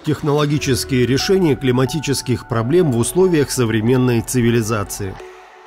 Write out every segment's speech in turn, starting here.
Технологические решения климатических проблем в условиях современной цивилизации.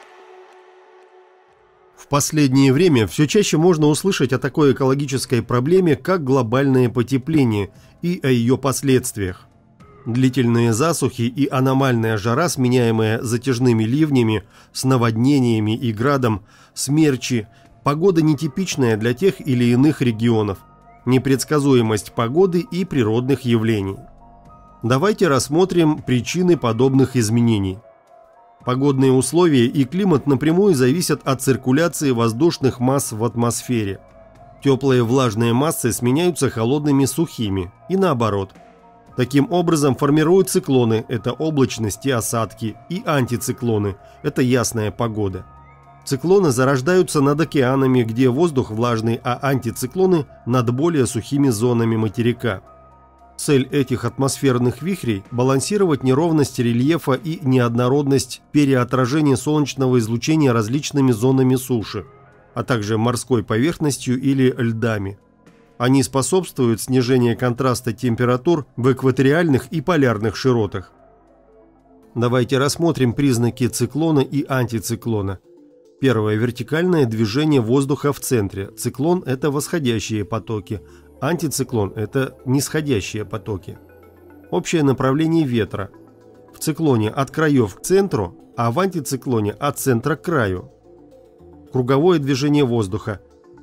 В последнее время все чаще можно услышать о такой экологической проблеме, как глобальное потепление, и о ее последствиях. Длительные засухи и аномальная жара, сменяемая затяжными ливнями, с наводнениями и градом, смерчи, погода нетипичная для тех или иных регионов, непредсказуемость погоды и природных явлений. Давайте рассмотрим причины подобных изменений. Погодные условия и климат напрямую зависят от циркуляции воздушных масс в атмосфере. Теплые влажные массы сменяются холодными сухими и наоборот. Таким образом формируют циклоны – это облачность и осадки, и антициклоны – это ясная погода. Циклоны зарождаются над океанами, где воздух влажный, а антициклоны – над более сухими зонами материка. Цель этих атмосферных вихрей – балансировать неровность рельефа и неоднородность переотражения солнечного излучения различными зонами суши, а также морской поверхностью или льдами. Они способствуют снижению контраста температур в экваториальных и полярных широтах. Давайте рассмотрим признаки циклона и антициклона. Первое – вертикальное движение воздуха в центре. Циклон – это восходящие потоки. Антициклон – это нисходящие потоки. Общее направление ветра. В циклоне от краев к центру, а в антициклоне от центра к краю. Круговое движение воздуха.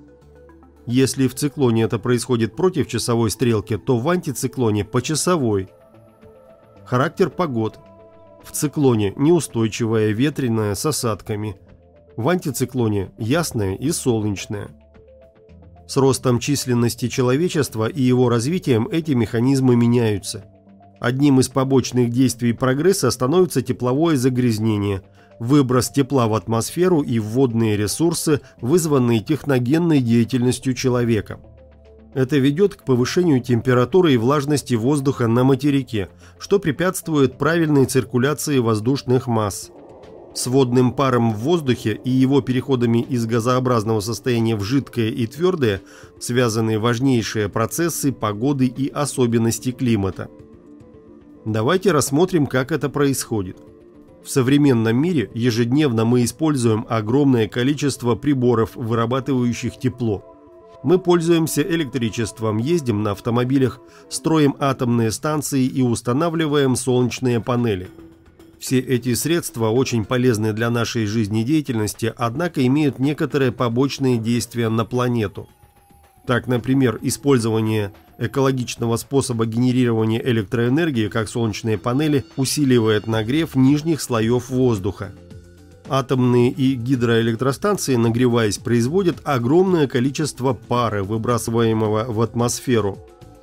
Если в циклоне это происходит против часовой стрелки, то в антициклоне по часовой. Характер погод. В циклоне неустойчивая, ветреная, с осадками. В антициклоне ясная и солнечная. С ростом численности человечества и его развитием эти механизмы меняются. Одним из побочных действий прогресса становится тепловое загрязнение, выброс тепла в атмосферу и в водные ресурсы, вызванные техногенной деятельностью человека. Это ведет к повышению температуры и влажности воздуха на материке, что препятствует правильной циркуляции воздушных масс. С водным паром в воздухе и его переходами из газообразного состояния в жидкое и твердое связаны важнейшие процессы погоды и особенности климата. Давайте рассмотрим, как это происходит. В современном мире ежедневно мы используем огромное количество приборов, вырабатывающих тепло. Мы пользуемся электричеством, ездим на автомобилях, строим атомные станции и устанавливаем солнечные панели. Все эти средства очень полезны для нашей жизнедеятельности, однако имеют некоторые побочные действия на планету. Так, например, использование экологичного способа генерирования электроэнергии, как солнечные панели, усиливает нагрев нижних слоев воздуха. Атомные и гидроэлектростанции, нагреваясь, производят огромное количество пара, выбрасываемого в атмосферу.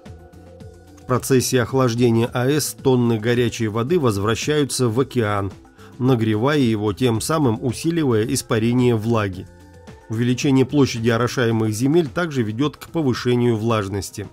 В процессе охлаждения АЭС тонны горячей воды возвращаются в океан, нагревая его, тем самым усиливая испарение влаги. Увеличение площади орошаемых земель также ведет к повышению влажности.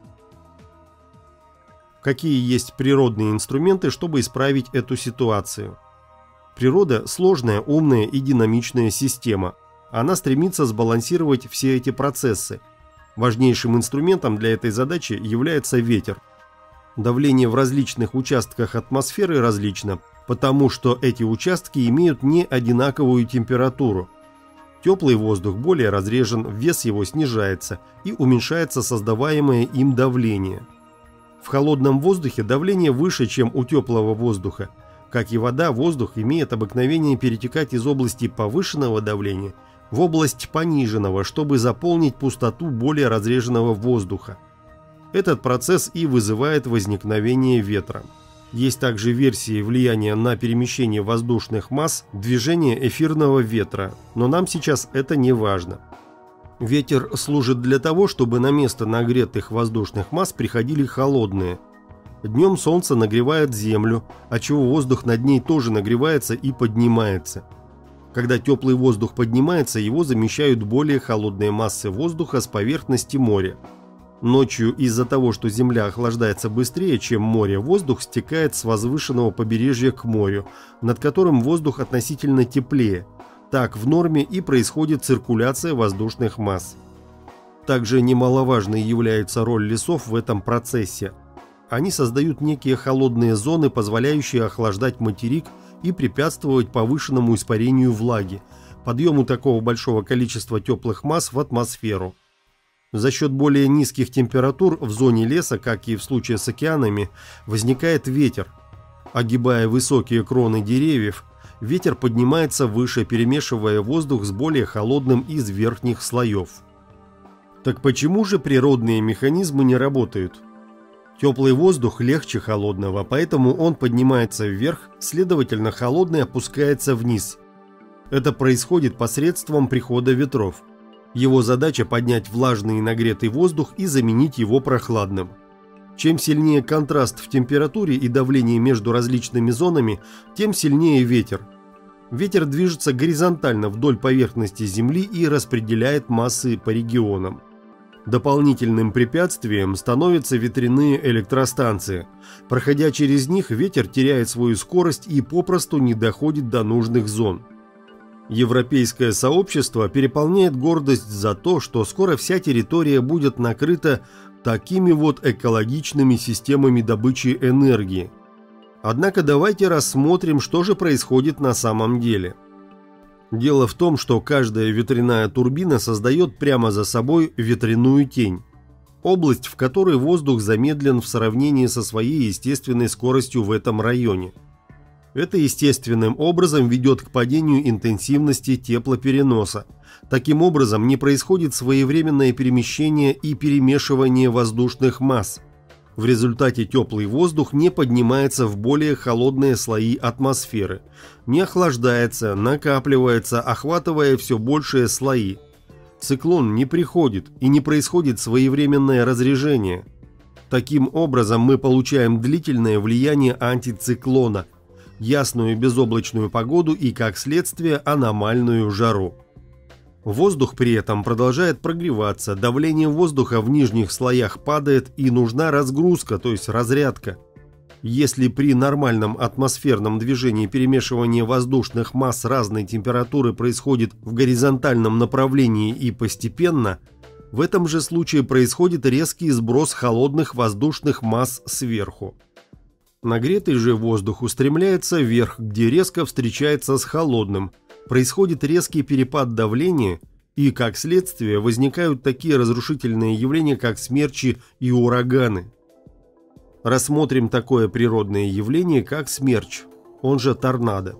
Какие есть природные инструменты, чтобы исправить эту ситуацию? Природа – сложная, умная и динамичная система. Она стремится сбалансировать все эти процессы. Важнейшим инструментом для этой задачи является ветер. Давление в различных участках атмосферы различно, потому что эти участки имеют не одинаковую температуру. Теплый воздух более разрежен, вес его снижается и уменьшается создаваемое им давление. В холодном воздухе давление выше, чем у теплого воздуха. Как и вода, воздух имеет обыкновение перетекать из области повышенного давления в область пониженного, чтобы заполнить пустоту более разреженного воздуха. Этот процесс и вызывает возникновение ветра. Есть также версии влияния на перемещение воздушных масс, движения эфирного ветра, но нам сейчас это не важно. Ветер служит для того, чтобы на место нагретых воздушных масс приходили холодные. Днем солнце нагревает землю, отчего воздух над ней тоже нагревается и поднимается. Когда теплый воздух поднимается, его замещают более холодные массы воздуха с поверхности моря. Ночью из-за того, что земля охлаждается быстрее, чем море, воздух стекает с возвышенного побережья к морю, над которым воздух относительно теплее. Так в норме и происходит циркуляция воздушных масс. Также немаловажной является роль лесов в этом процессе. Они создают некие холодные зоны, позволяющие охлаждать материк и препятствовать повышенному испарению влаги, подъему такого большого количества теплых масс в атмосферу. За счет более низких температур в зоне леса, как и в случае с океанами, возникает ветер. Огибая высокие кроны деревьев, ветер поднимается выше, перемешивая воздух с более холодным из верхних слоев. Так почему же природные механизмы не работают? Теплый воздух легче холодного, поэтому он поднимается вверх, следовательно, холодный опускается вниз. Это происходит посредством прихода ветров. Его задача поднять влажный и нагретый воздух и заменить его прохладным. Чем сильнее контраст в температуре и давлении между различными зонами, тем сильнее ветер. Ветер движется горизонтально вдоль поверхности Земли и распределяет массы по регионам. Дополнительным препятствием становятся ветряные электростанции. Проходя через них, ветер теряет свою скорость и попросту не доходит до нужных зон. Европейское сообщество переполняет гордость за то, что скоро вся территория будет накрыта такими вот экологичными системами добычи энергии. Однако давайте рассмотрим, что же происходит на самом деле. Дело в том, что каждая ветряная турбина создает прямо за собой ветряную тень, область, в которой воздух замедлен в сравнении со своей естественной скоростью в этом районе. Это естественным образом ведет к падению интенсивности теплопереноса. Таким образом, не происходит своевременное перемещение и перемешивание воздушных масс. В результате теплый воздух не поднимается в более холодные слои атмосферы, не охлаждается, накапливается, охватывая все большие слои. Циклон не приходит и не происходит своевременное разрежение. Таким образом, мы получаем длительное влияние антициклона, ясную безоблачную погоду и, как следствие, аномальную жару. Воздух при этом продолжает прогреваться, давление воздуха в нижних слоях падает и нужна разгрузка, то есть разрядка. Если при нормальном атмосферном движении перемешивание воздушных масс разной температуры происходит в горизонтальном направлении и постепенно, в этом же случае происходит резкий сброс холодных воздушных масс сверху. Нагретый же воздух устремляется вверх, где резко встречается с холодным. Происходит резкий перепад давления, и, как следствие, возникают такие разрушительные явления, как смерчи и ураганы. Рассмотрим такое природное явление, как смерч, он же торнадо.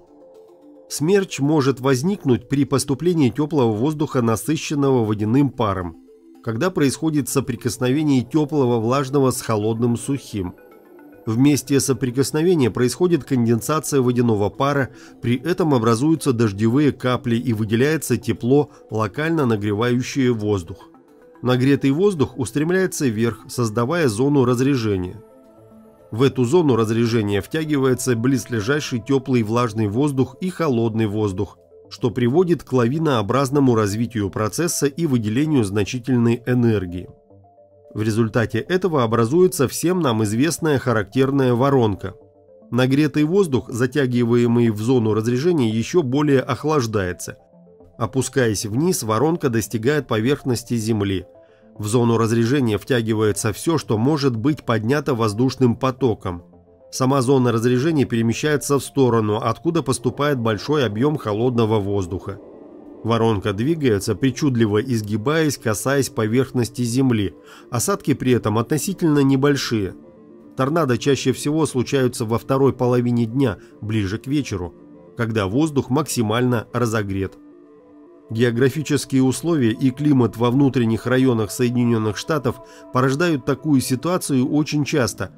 Смерч может возникнуть при поступлении теплого воздуха, насыщенного водяным паром, когда происходит соприкосновение теплого влажного с холодным сухим. В месте соприкосновения происходит конденсация водяного пара, при этом образуются дождевые капли и выделяется тепло, локально нагревающее воздух. Нагретый воздух устремляется вверх, создавая зону разрежения. В эту зону разрежения втягивается близлежащий теплый влажный воздух и холодный воздух, что приводит к лавинообразному развитию процесса и выделению значительной энергии. В результате этого образуется всем нам известная характерная воронка. Нагретый воздух, затягиваемый в зону разрежения, еще более охлаждается. Опускаясь вниз, воронка достигает поверхности Земли. В зону разрежения втягивается все, что может быть поднято воздушным потоком. Сама зона разрежения перемещается в сторону, откуда поступает большой объем холодного воздуха. Воронка двигается, причудливо изгибаясь, касаясь поверхности Земли. Осадки при этом относительно небольшие. Торнадо чаще всего случаются во второй половине дня, ближе к вечеру, когда воздух максимально разогрет. Географические условия и климат во внутренних районах Соединенных Штатов порождают такую ситуацию очень часто.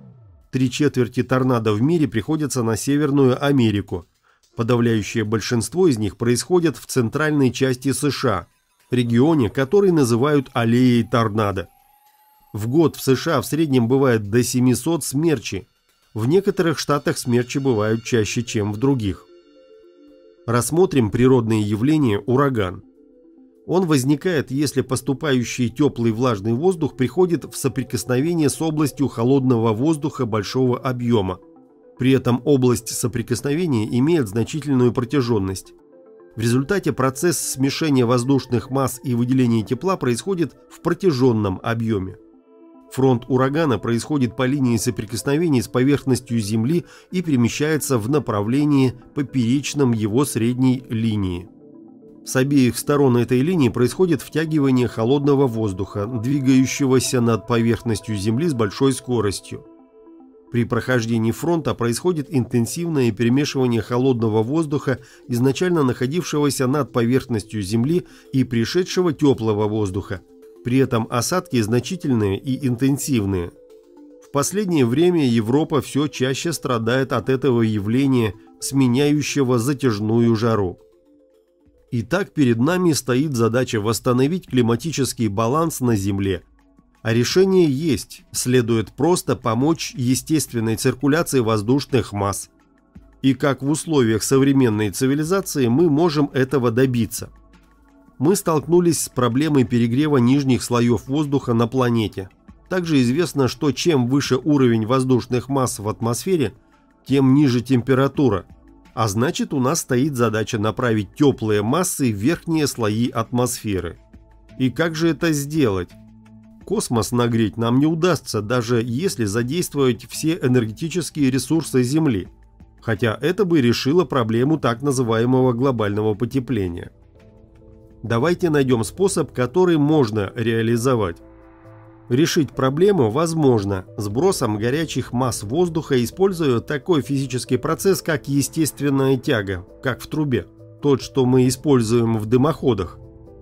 3/4 торнадо в мире приходятся на Северную Америку. Подавляющее большинство из них происходят в центральной части США, регионе, который называют аллеей торнадо. В год в США в среднем бывает до 700 смерчей. В некоторых штатах смерчи бывают чаще, чем в других. Рассмотрим природные явления ураган. Он возникает, если поступающий теплый влажный воздух приходит в соприкосновение с областью холодного воздуха большого объема. При этом область соприкосновения имеет значительную протяженность. В результате процесс смешения воздушных масс и выделения тепла происходит в протяженном объеме. Фронт урагана происходит по линии соприкосновения с поверхностью Земли и перемещается в направлении, поперечном его средней линии. С обеих сторон этой линии происходит втягивание холодного воздуха, двигающегося над поверхностью Земли с большой скоростью. При прохождении фронта происходит интенсивное перемешивание холодного воздуха, изначально находившегося над поверхностью Земли, и пришедшего теплого воздуха. При этом осадки значительные и интенсивные. В последнее время Европа все чаще страдает от этого явления, сменяющего затяжную жару. Итак, перед нами стоит задача восстановить климатический баланс на Земле. А решение есть, следует просто помочь естественной циркуляции воздушных масс. И как в условиях современной цивилизации мы можем этого добиться? Мы столкнулись с проблемой перегрева нижних слоев воздуха на планете. Также известно, что чем выше уровень воздушных масс в атмосфере, тем ниже температура. А значит, у нас стоит задача направить теплые массы в верхние слои атмосферы. И как же это сделать? Космос нагреть нам не удастся, даже если задействовать все энергетические ресурсы Земли. Хотя это бы решило проблему так называемого глобального потепления. Давайте найдем способ, который можно реализовать. Решить проблему возможно сбросом горячих масс воздуха, используя такой физический процесс, как естественная тяга, как в трубе, тот, что мы используем в дымоходах.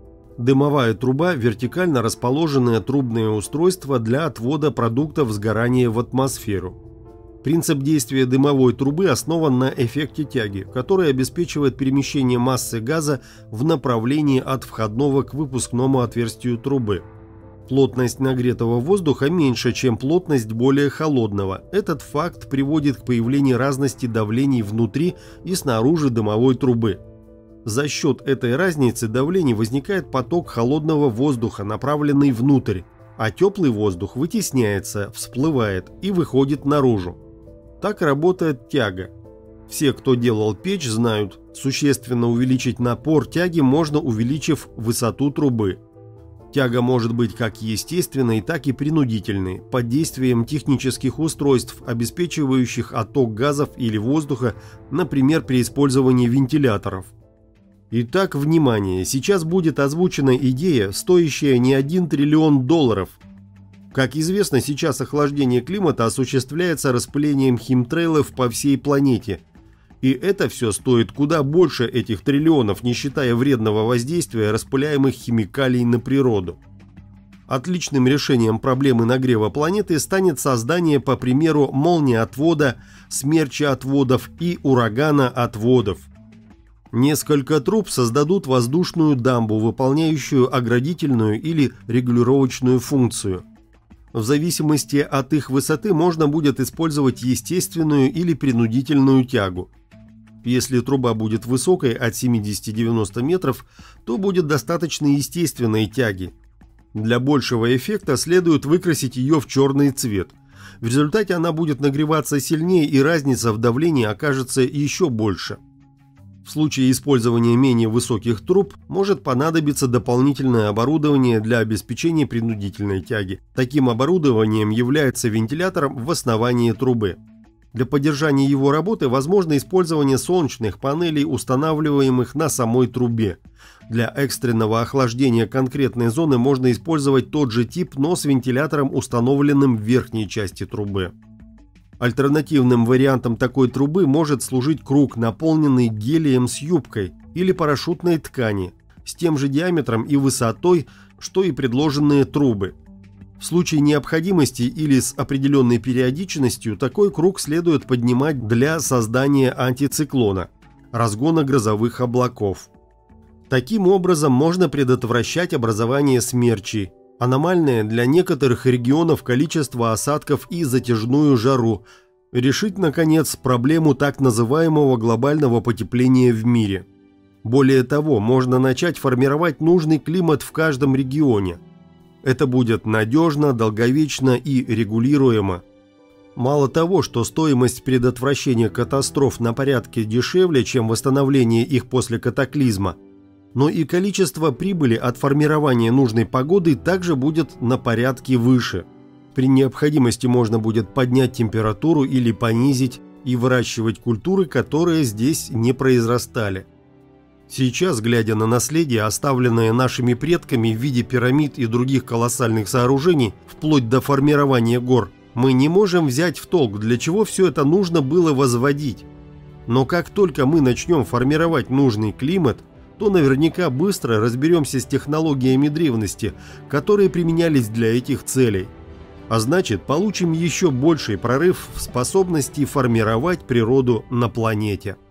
Дымовая труба – вертикально расположенное трубное устройство для отвода продуктов сгорания в атмосферу. Принцип действия дымовой трубы основан на эффекте тяги, который обеспечивает перемещение массы газа в направлении от входного к выпускному отверстию трубы. Плотность нагретого воздуха меньше, чем плотность более холодного. Этот факт приводит к появлению разности давлений внутри и снаружи дымовой трубы. За счет этой разницы давлений возникает поток холодного воздуха, направленный внутрь, а теплый воздух вытесняется, всплывает и выходит наружу. Так работает тяга. Все, кто делал печь, знают, существенно увеличить напор тяги можно, увеличив высоту трубы. Тяга может быть как естественной, так и принудительной, под действием технических устройств, обеспечивающих отток газов или воздуха, например, при использовании вентиляторов. Итак, внимание, сейчас будет озвучена идея, стоящая не $1 триллион. Как известно, сейчас охлаждение климата осуществляется распылением химтрейлов по всей планете. И это все стоит куда больше этих триллионов, не считая вредного воздействия распыляемых химикалий на природу. Отличным решением проблемы нагрева планеты станет создание, по примеру, молниеотвода, смерчеотводов и ураганоотводов. Несколько труб создадут воздушную дамбу, выполняющую оградительную или регулировочную функцию. В зависимости от их высоты можно будет использовать естественную или принудительную тягу. Если труба будет высокой от 70-90 метров, то будет достаточно естественной тяги. Для большего эффекта следует выкрасить ее в черный цвет. В результате она будет нагреваться сильнее, и разница в давлении окажется еще больше. В случае использования менее высоких труб может понадобиться дополнительное оборудование для обеспечения принудительной тяги. Таким оборудованием является вентилятор в основании трубы. Для поддержания его работы возможно использование солнечных панелей, устанавливаемых на самой трубе. Для экстренного охлаждения конкретной зоны можно использовать тот же тип, но с вентилятором, установленным в верхней части трубы. Альтернативным вариантом такой трубы может служить круг, наполненный гелием с юбкой или парашютной ткани, с тем же диаметром и высотой, что и предложенные трубы. В случае необходимости или с определенной периодичностью такой круг следует поднимать для создания антициклона, разгона грозовых облаков. Таким образом можно предотвращать образование смерчей, аномальное для некоторых регионов количество осадков и затяжную жару, решить, наконец, проблему так называемого глобального потепления в мире. Более того, можно начать формировать нужный климат в каждом регионе. Это будет надежно, долговечно и регулируемо. Мало того, что стоимость предотвращения катастроф на порядке дешевле, чем восстановление их после катаклизма, но и количество прибыли от формирования нужной погоды также будет на порядке выше. При необходимости можно будет поднять температуру или понизить и выращивать культуры, которые здесь не произрастали. Сейчас, глядя на наследие, оставленное нашими предками в виде пирамид и других колоссальных сооружений, вплоть до формирования гор, мы не можем взять в толк, для чего все это нужно было возводить. Но как только мы начнем формировать нужный климат, то наверняка быстро разберемся с технологиями древности, которые применялись для этих целей. А значит, получим еще больший прорыв в способности формировать природу на планете.